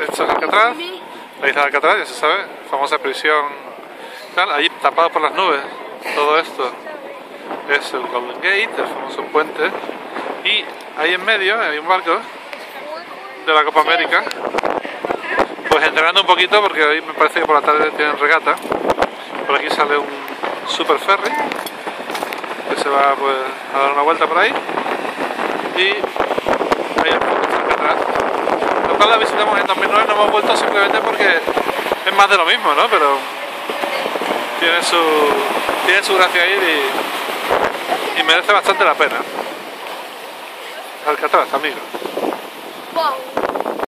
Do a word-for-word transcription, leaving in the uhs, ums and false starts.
Esto es Alcatraz, la isla de Alcatraz, ya se sabe, famosa prisión, tal, ahí tapado por las nubes. Todo esto es el Golden Gate, el famoso puente, y ahí en medio hay un barco de la Copa América, pues entrenando un poquito porque hoy me parece que por la tarde tienen regata. Por aquí sale un super ferry que se va pues a dar una vuelta por ahí, y ahí el fondo está Alcatraz, lo cual la visitamos en dos mil nueve. No hemos vuelto simplemente porque es más de lo mismo, ¿no? Pero tiene su, tiene su gracia ir y, y merece bastante la pena. Alcatraz, amigos. Wow.